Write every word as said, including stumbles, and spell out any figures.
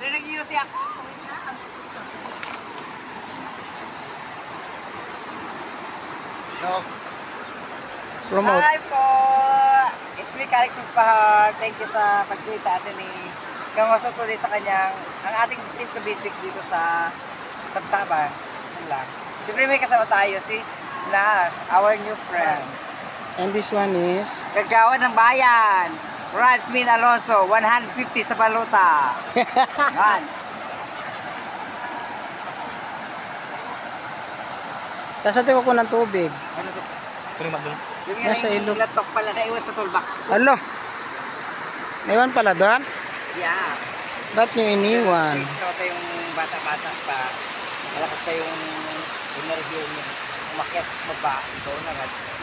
Sir, nag-U C ako. No. Promote. Hi po! It's me, Calix Pahar. Thank you sa pag-join sa atin ni Gangoso today sa kanyang, ang ating team to basic dito sa Sabsaban. Yun lang. Siyempre may kasama tayo si Nash, our new friend. And this one is Gagawa ng bayan. Radsmin Alonso, one fifty sa baluta. Yan. Tapos natin ko ng tubig. Ano to? Yung Nasa yung ilog. latok pala na iwan sa toolbox. Alo. Naiwan pala doon? Yeah. Ba't nyo iniwan? Ito ito yung bata-bata pa. Malakas pa yung energy yung umakyat baba. Ito na agad.